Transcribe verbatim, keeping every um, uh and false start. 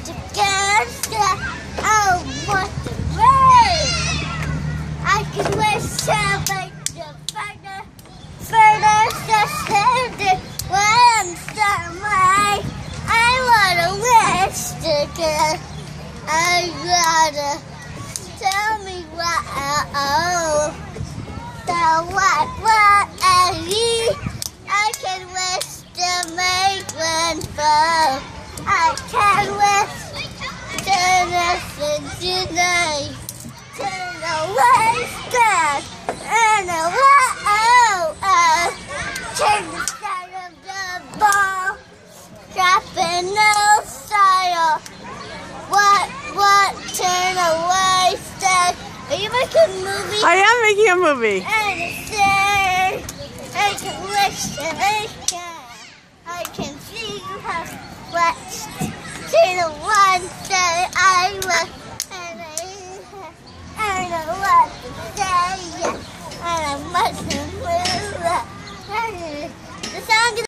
the girls oh, what the rain. I can wish somebody the further, further, further, one summer. I wanna wish the girl. I gotta tell me what oh, the what what I need. I can wish to make one fall. I can wish to listen tonight. Turn away, stand and away. Oh, oh. Turn the side of the ball. Dropping no style. What, what, turn away, stand. Are you making a movie? I am making a movie. And it's there. I can wish and I can. I can see you have watched to the one that I was. And I, I know what to say. And I must